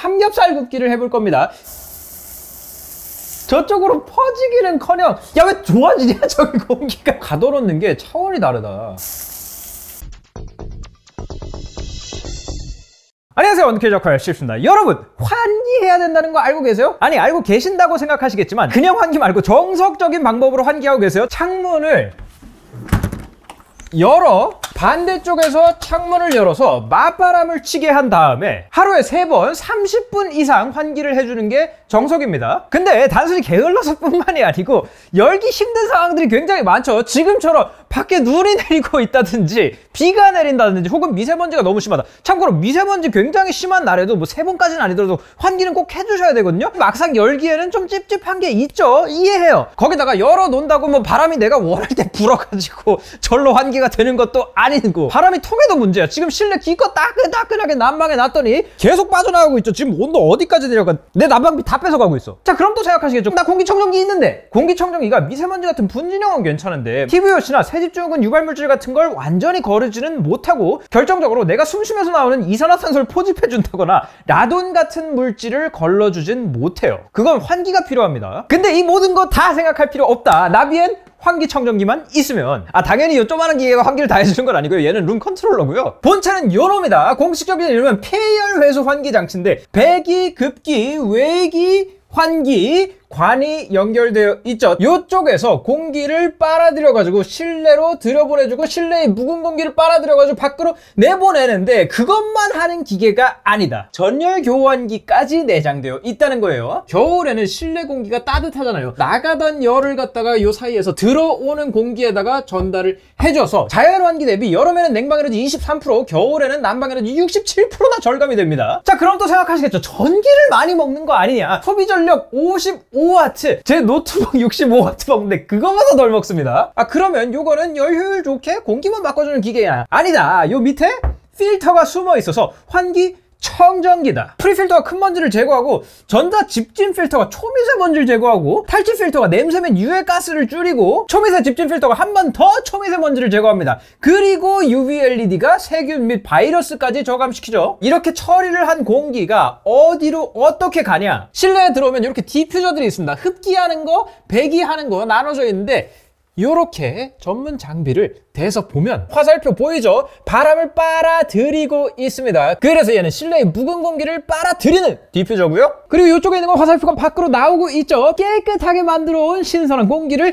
삼겹살 굽기를 해볼 겁니다. 저쪽으로 퍼지기는커녕 야, 왜 좋아지냐 저기 공기가. 가둬놓는 게 차원이 다르다. 안녕하세요, 원케이 역할 실수입니다. 여러분, 환기해야 된다는 거 알고 계세요? 아니, 알고 계신다고 생각하시겠지만 그냥 환기 말고 정석적인 방법으로 환기하고 계세요. 창문을 열어 반대쪽에서 창문을 열어서 맞바람을 치게 한 다음에 하루에 3번 30분 이상 환기를 해주는 게 정석입니다. 근데 단순히 게을러서 뿐만이 아니고 열기 힘든 상황들이 굉장히 많죠. 지금처럼 밖에 눈이 내리고 있다든지 비가 내린다든지 혹은 미세먼지가 너무 심하다. 참고로 미세먼지 굉장히 심한 날에도 뭐 3번까지는 아니더라도 환기는 꼭 해주셔야 되거든요. 막상 열기에는 좀 찝찝한 게 있죠. 이해해요. 거기다가 열어놓는다고 뭐 바람이 내가 원할 때 불어가지고 절로 환기가 되는 것도 아니고 바람이 통해도 문제야. 지금 실내 기껏 따끈따끈하게 난방해 놨더니 계속 빠져나가고 있죠. 지금 온도 어디까지 내려가. 내 난방비 다 뺏어가고 있어. 자, 그럼 또 생각하시겠죠. 나 공기청정기 있는데. 공기청정기가 미세먼지 같은 분진형은 괜찮은데 TVOC나 새집중후군 유발물질 같은 걸 완전히 거르지는 못하고 결정적으로 내가 숨쉬면서 나오는 이산화탄소를 포집해준다거나 라돈 같은 물질을 걸러주진 못해요. 그건 환기가 필요합니다. 근데 이 모든 거 다 생각할 필요 없다. 나비엔 환기청정기만 있으면. 당연히 이 조그마한 기계가 환기를 다 해주는 건 아니고요. 얘는 룸 컨트롤러고요. 본체는 요놈이다. 공식적인 이름은 폐열 회수 환기 장치인데 배기, 급기, 외기, 환기, 관이 연결되어 있죠. 이쪽에서 공기를 빨아들여가지고 실내로 들여보내주고 실내의 묵은 공기를 빨아들여가지고 밖으로 내보내는데 그것만 하는 기계가 아니다. 전열 교환기까지 내장되어 있다는 거예요. 겨울에는 실내 공기가 따뜻하잖아요. 나가던 열을 갖다가 요 사이에서 들어오는 공기에다가 전달을 해줘서 자연환기 대비 여름에는 냉방에너지 23%, 겨울에는 난방에너지 67%나 절감이 됩니다. 자, 그럼 또 생각하시겠죠. 전기를 많이 먹는 거 아니냐. 소비 전력 55W, 제 노트북 65W 먹는데 그거보다 덜 먹습니다. 그러면 요거는 열 효율 좋게 공기만 바꿔주는 기계야. 아니다. 요 밑에 필터가 숨어 있어서 환기 청정기다. 프리필터가 큰 먼지를 제거하고 전자 집진 필터가 초미세먼지를 제거하고 탈취 필터가 냄새 및 유해 가스를 줄이고 초미세 집진 필터가 한 번 더 초미세먼지를 제거합니다. 그리고 UV LED가 세균 및 바이러스까지 저감시키죠. 이렇게 처리를 한 공기가 어디로 어떻게 가냐. 실내에 들어오면 이렇게 디퓨저들이 있습니다. 흡기하는 거, 배기하는 거 나눠져 있는데 이렇게 전문 장비를 대서 보면 화살표 보이죠? 바람을 빨아들이고 있습니다. 그래서 얘는 실내의 묵은 공기를 빨아들이는 디퓨저고요. 그리고 이쪽에 있는 건 화살표가 밖으로 나오고 있죠. 깨끗하게 만들어온 신선한 공기를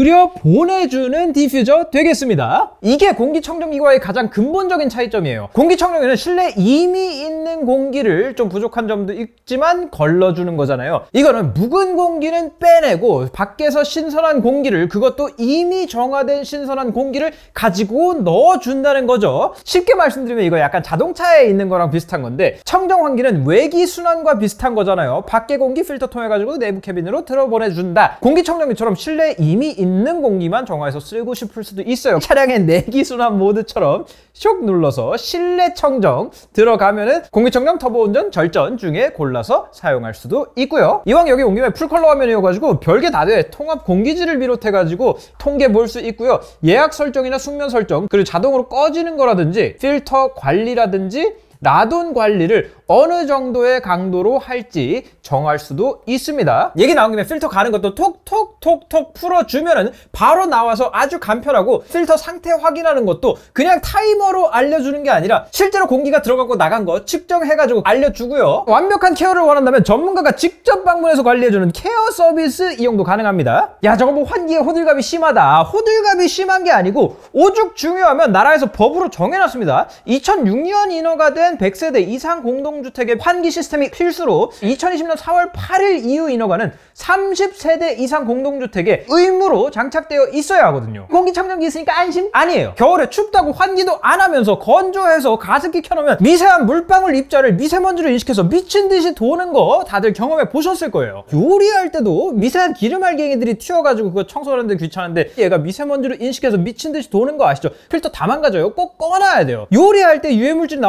들여보내주는 디퓨저 되겠습니다. 이게 공기청정기와의 가장 근본적인 차이점이에요. 공기청정기는 실내에 이미 있는 공기를 좀 부족한 점도 있지만 걸러주는 거잖아요. 이거는 묵은 공기는 빼내고 밖에서 신선한 공기를, 그것도 이미 정화된 신선한 공기를 가지고 넣어준다는 거죠. 쉽게 말씀드리면 이거 약간 자동차에 있는 거랑 비슷한 건데 청정환기는 외기순환과 비슷한 거잖아요. 밖에 공기 필터 통해가지고 내부 캐빈으로 들어보내준다. 공기청정기처럼 실내에 이미 있는 공기만 정화해서 쓰고 싶을 수도 있어요. 차량의 내기순환 모드처럼 쇽 눌러서 실내 청정 들어가면은 공기청정, 터보운전, 절전 중에 골라서 사용할 수도 있고요. 이왕 여기 온 김에 풀컬러 화면이어가지고 별게 다 돼. 통합 공기질을 비롯해가지고 통계 볼 수 있고요. 예약 설정이나 숙면 설정, 그리고 자동으로 꺼지는 거라든지 필터 관리라든지 라돈 관리를 어느 정도의 강도로 할지 정할 수도 있습니다. 얘기 나온 김에 필터 가는 것도 톡톡톡톡 풀어주면은 바로 나와서 아주 간편하고, 필터 상태 확인하는 것도 그냥 타이머로 알려주는 게 아니라 실제로 공기가 들어가고 나간 거 측정해가지고 알려주고요. 완벽한 케어를 원한다면 전문가가 직접 방문해서 관리해주는 케어 서비스 이용도 가능합니다. 야, 저거 뭐 환기에 호들갑이 심하다. 호들갑이 심한 게 아니고 오죽 중요하면 나라에서 법으로 정해놨습니다. 2006년 인허가 된 100세대 이상 공동주택의 환기 시스템이 필수로 2020년 4월 8일 이후 인허가는 30세대 이상 공동주택에 의무로 장착되어 있어야 하거든요. 공기청정기 있으니까 안심? 아니에요. 겨울에 춥다고 환기도 안 하면서 건조해서 가습기 켜놓으면 미세한 물방울 입자를 미세먼지로 인식해서 미친 듯이 도는 거 다들 경험해 보셨을 거예요. 요리할 때도 미세한 기름 알갱이들이 튀어가지고 그거 청소하는데 귀찮은데 얘가 미세먼지로 인식해서 미친 듯이 도는 거 아시죠? 필터 다 망가져요. 꼭 꺼놔야 돼요. 요리할 때 유해물질이 나와서 공기청정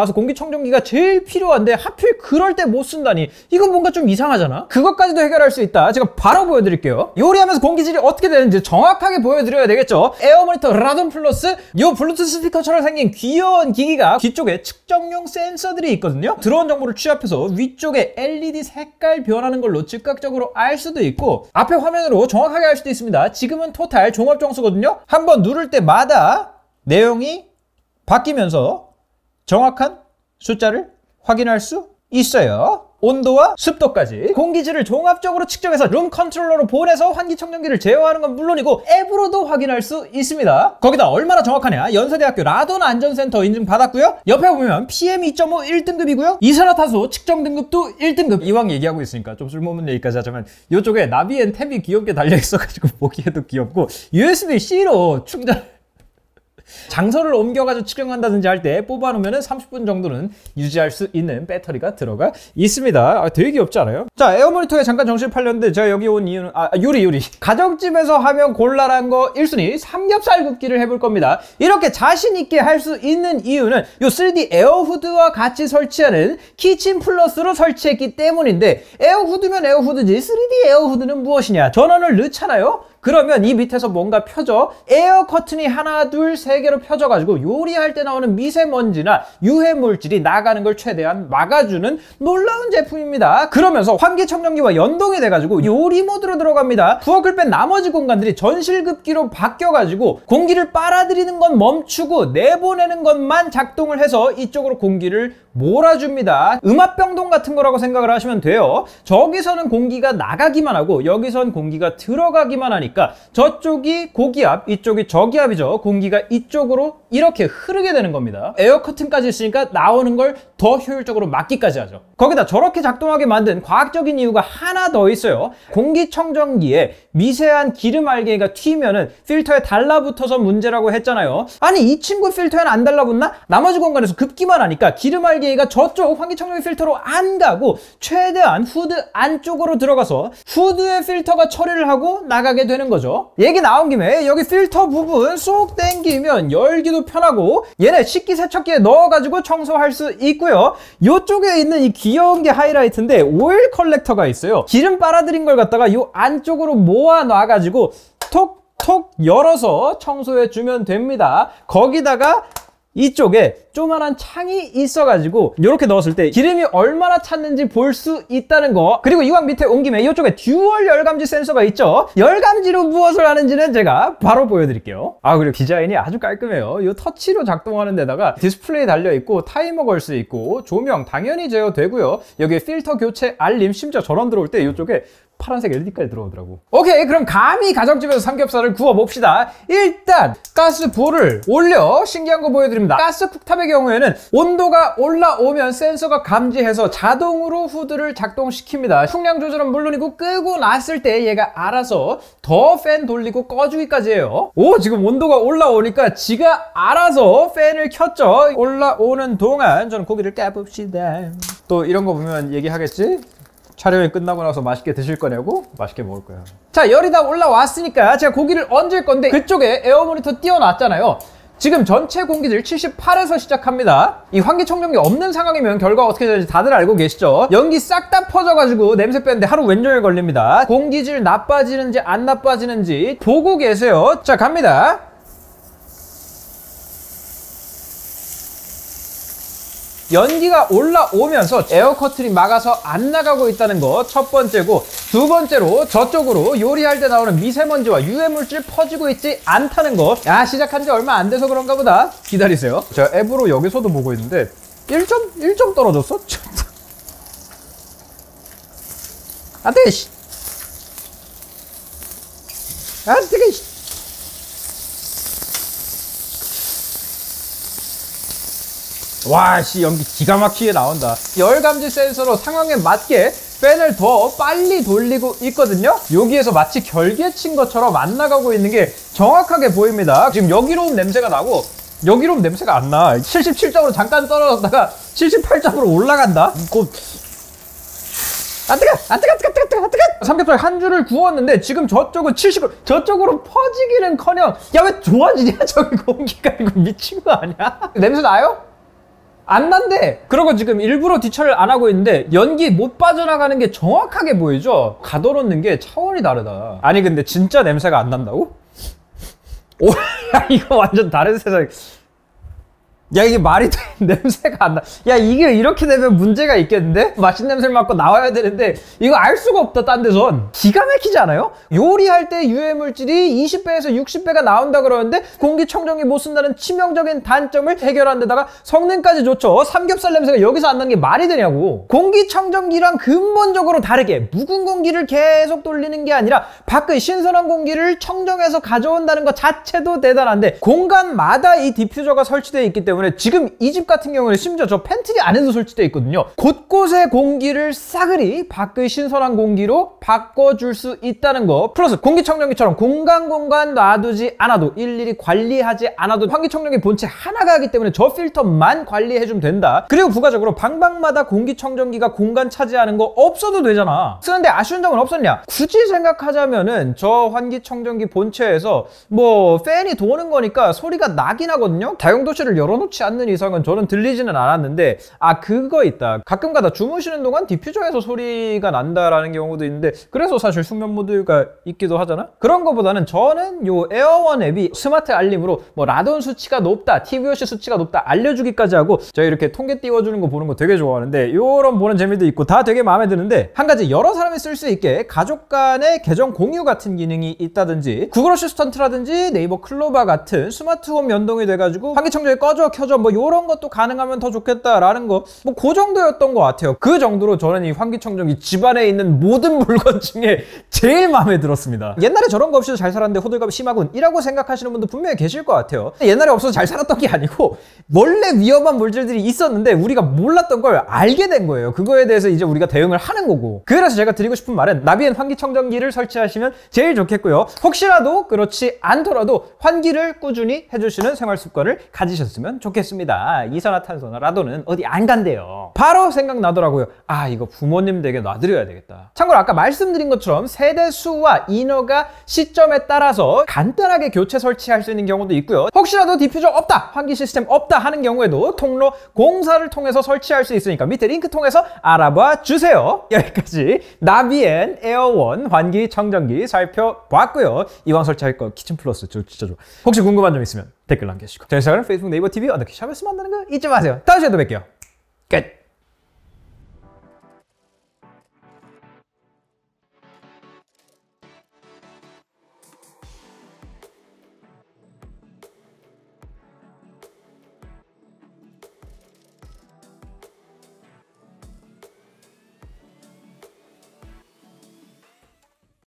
환기청정기가 제일 필요한데 하필 그럴 때 못 쓴다니 이건 뭔가 좀 이상하잖아. 그것까지도 해결할 수 있다. 제가 바로 보여드릴게요. 요리하면서 공기질이 어떻게 되는지 정확하게 보여드려야 되겠죠. 에어모니터 라돈 플러스, 요 블루투스 스피커처럼 생긴 귀여운 기기가 뒤쪽에 측정용 센서들이 있거든요. 들어온 정보를 취합해서 위쪽에 LED 색깔 변하는 걸로 즉각적으로 알 수도 있고 앞에 화면으로 정확하게 알 수도 있습니다. 지금은 토탈 종합정수거든요. 한번 누를 때마다 내용이 바뀌면서 정확한 숫자를 확인할 수 있어요. 온도와 습도까지 공기질을 종합적으로 측정해서 룸 컨트롤러로 보내서 환기청정기를 제어하는 건 물론이고 앱으로도 확인할 수 있습니다. 거기다 얼마나 정확하냐, 연세대학교 라돈 안전센터 인증 받았고요. 옆에 보면 PM2.5 1등급이고요 이산화탄소 측정 등급도 1등급. 이왕 얘기하고 있으니까 좀 쓸모없는 얘기까지 하자면 이쪽에 나비 앤 탭이 귀엽게 달려있어가지고 보기에도 귀엽고 USB-C로 충전 장소를 옮겨가지고 측정한다든지 할 때 뽑아놓으면 30분 정도는 유지할 수 있는 배터리가 들어가 있습니다. 되게 귀엽지 않아요? 자, 에어모니터에 잠깐 정신을 팔렸는데 제가 여기 온 이유는 요리 가정집에서 하면 곤란한 거 1순위 삼겹살 굽기를 해볼 겁니다. 이렇게 자신있게 할 수 있는 이유는 요 3D 에어후드와 같이 설치하는 키친 플러스로 설치했기 때문인데 에어후드면 에어후드지 3D 에어후드는 무엇이냐? 전원을 넣잖아요? 그러면 이 밑에서 뭔가 펴져 에어 커튼이 하나 둘 세 개로 펴져가지고 요리할 때 나오는 미세먼지나 유해 물질이 나가는 걸 최대한 막아주는 놀라운 제품입니다. 그러면서 환기청정기와 연동이 돼가지고 요리 모드로 들어갑니다. 부엌을 뺀 나머지 공간들이 전실급기로 바뀌어가지고 공기를 빨아들이는 건 멈추고 내보내는 것만 작동을 해서 이쪽으로 공기를 몰아줍니다. 음압병동 같은 거라고 생각을 하시면 돼요. 저기서는 공기가 나가기만 하고 여기선 공기가 들어가기만 하니까 저쪽이 고기압, 이쪽이 저기압이죠. 공기가 이쪽으로 이렇게 흐르게 되는 겁니다. 에어 커튼까지 있으니까 나오는 걸 더 효율적으로 막기까지 하죠. 거기다 저렇게 작동하게 만든 과학적인 이유가 하나 더 있어요. 공기청정기에 미세한 기름 알갱이가 튀면은 필터에 달라붙어서 문제라고 했잖아요. 아니 이 친구 필터에는 안 달라붙나? 나머지 공간에서 급기만 하니까 기름 알갱이가 저쪽 환기청정기 필터로 안 가고 최대한 후드 안쪽으로 들어가서 후드의 필터가 처리를 하고 나가게 되는 거죠. 얘기 나온 김에 여기 필터 부분 쏙 당기면 열기도 편하고 얘네 식기세척기에 넣어가지고 청소할 수 있고요. 이쪽에 있는 이 귀여운 게 하이라이트인데 오일 컬렉터가 있어요. 기름 빨아들인 걸 갖다가 이 안쪽으로 모아 놔가지고 톡톡 열어서 청소해 주면 됩니다. 거기다가 이쪽에 조그만한 창이 있어가지고 이렇게 넣었을 때 기름이 얼마나 찼는지 볼 수 있다는 거. 그리고 이왕 밑에 온 김에 이쪽에 듀얼 열감지 센서가 있죠. 열감지로 무엇을 하는지는 제가 바로 보여드릴게요. 그리고 디자인이 아주 깔끔해요. 이 터치로 작동하는 데다가 디스플레이 달려있고 타이머 걸 수 있고 조명 당연히 제어되고요. 여기에 필터 교체 알림, 심지어 전원 들어올 때 이쪽에 파란색 LED까지 들어오더라고. 오케이, 그럼 감히 가정집에서 삼겹살을 구워봅시다. 일단 가스불을 올려 신기한 거 보여드립니다. 가스 쿡탑의 경우에는 온도가 올라오면 센서가 감지해서 자동으로 후드를 작동시킵니다. 풍량 조절은 물론이고 끄고 놨을 때 얘가 알아서 더 팬 돌리고 꺼주기까지 해요. 지금 온도가 올라오니까 지가 알아서 팬을 켰죠. 올라오는 동안 저는 고기를 까봅시다. 또 이런 거 보면 얘기하겠지? 촬영이 끝나고 나서 맛있게 드실 거냐고? 맛있게 먹을 거야. 자, 열이 다 올라왔으니까 제가 고기를 얹을 건데 그쪽에 에어 모니터 띄워놨잖아요. 지금 전체 공기질 78에서 시작합니다. 이 환기청정기 없는 상황이면 결과 어떻게 되는지 다들 알고 계시죠? 연기 싹 다 퍼져가지고 냄새 빼는데 하루 왼종일 걸립니다. 공기질 나빠지는지 안 나빠지는지 보고 계세요. 자, 갑니다. 연기가 올라오면서 에어 커튼이 막아서 안 나가고 있다는 거 첫 번째고, 두 번째로 저쪽으로 요리할 때 나오는 미세먼지와 유해물질 퍼지고 있지 않다는 거. 시작한 지 얼마 안 돼서 그런가 보다. 기다리세요. 제가 앱으로 여기서도 보고 있는데 1점 떨어졌어? 안 돼, 씨. 안 되게, 씨. 와, 씨, 연기 기가 막히게 나온다. 열감지 센서로 상황에 맞게 팬을 더 빨리 돌리고 있거든요. 여기에서 마치 결계 친 것처럼 안 나가고 있는 게 정확하게 보입니다. 지금 여기로움 냄새가 나고 여기로움 냄새가 안 나. 77점으로 잠깐 떨어졌다가 78점으로 올라간다. 뜨거. 삼겹살 한 줄을 구웠는데 지금 저쪽은 70으로, 저쪽으로 퍼지기는커녕, 야, 왜 좋아지냐 저기 공기가. 이거 미친 거 아니야? 냄새 나요? 안 난대. 그러고 지금 일부러 뒤처리를 안 하고 있는데 연기 못 빠져나가는 게 정확하게 보이죠? 가둬놓는 게 차원이 다르다. 아니 근데 진짜 냄새가 안 난다고? 오, 야 이거 완전 다른 세상. 야 이게 말이 돼? 냄새가 안 나. 야 이게 이렇게 되면 문제가 있겠는데? 맛있는 냄새를 맡고 나와야 되는데 이거 알 수가 없다 딴 데선. 기가 막히지 않아요? 요리할 때 유해물질이 20배에서 60배가 나온다 그러는데 공기청정기 못 쓴다는 치명적인 단점을 해결한 데다가 성능까지 좋죠. 삼겹살 냄새가 여기서 안 나는 게 말이 되냐고. 공기청정기랑 근본적으로 다르게 묵은 공기를 계속 돌리는 게 아니라 밖의 신선한 공기를 청정해서 가져온다는 것 자체도 대단한데 공간마다 이 디퓨저가 설치되어 있기 때문에 지금 이 집 같은 경우는 심지어 저 팬트리 안에도 설치되어 있거든요. 곳곳에 공기를 싸그리 밖의 신선한 공기로 바꿔줄 수 있다는 거. 플러스 공기청정기처럼 공간 놔두지 않아도 일일이 관리하지 않아도 환기청정기 본체 하나가 하기 때문에 저 필터만 관리해주면 된다. 그리고 부가적으로 방방마다 공기청정기가 공간 차지하는 거 없어도 되잖아. 쓰는데 아쉬운 점은 없었냐? 굳이 생각하자면은 저 환기청정기 본체에서 뭐 팬이 도는 거니까 소리가 나긴 하거든요. 다용도실을 열어놓지 않는 이상은 저는 들리지는 않았는데 그거 있다. 가끔가다 주무시는 동안 디퓨저에서 소리가 난다라는 경우도 있는데 그래서 사실 숙면 모드가 있기도 하잖아. 그런 거보다는 저는 요 에어원 앱이 스마트 알림으로 뭐 라돈 수치가 높다, TVOC 수치가 높다 알려주기까지 하고 저희 이렇게 통계 띄워주는 거 보는 거 되게 좋아하는데 요런 보는 재미도 있고 다 되게 마음에 드는데 한 가지 여러 사람이 쓸 수 있게 가족 간의 계정 공유 같은 기능이 있다든지 구글 어시스턴트라든지 네이버 클로바 같은 스마트홈 연동이 돼가지고 환기청정기 꺼져 켜져 뭐 요런 것도 가능하면 더 좋겠다라는 거 뭐 그 정도였던 것 같아요. 그 정도로 저는 이 환기청정기 집안에 있는 모든 물건 중에 제일 마음에 들었습니다. 옛날에 저런 거 없이도 잘 살았는데 호들갑이 심하군 이라고 생각하시는 분도 분명히 계실 것 같아요. 옛날에 없어서 잘 살았던 게 아니고 원래 위험한 물질들이 있었는데 우리가 몰랐던 걸 알게 된 거예요. 그거에 대해서 이제 우리가 대응을 하는 거고. 그래서 제가 드리고 싶은 말은 나비엔 환기청정기를 설치하시면 제일 좋겠고요. 혹시라도 그렇지 않더라도 환기를 꾸준히 해주시는 생활 습관을 가지셨으면 좋겠습니다. 이산화탄소나 라돈은 어디 안 간대요. 바로 생각나더라고요. 이거 부모님 댁에 놔드려야 되겠다. 참고로 아까 말씀드린 것처럼 세대 수와 인허가 시점에 따라서 간단하게 교체 설치할 수 있는 경우도 있고요. 혹시라도 디퓨저 없다, 환기 시스템 없다 하는 경우에도 통로 공사를 통해서 설치할 수 있으니까 밑에 링크 통해서 알아봐 주세요. 여기까지 나비엔 에어원 환기 청정기 살펴봤고요. 이왕 설치할 거 키친 플러스 진짜 좋아. 혹시 궁금한 점 있으면 댓글 남겨주시고 저희 인스타그램, 페이스북, 네이버 TV, 언더키 샵에서 만나는 거 잊지 마세요. 다음 시간에 또 뵐게요. 끝!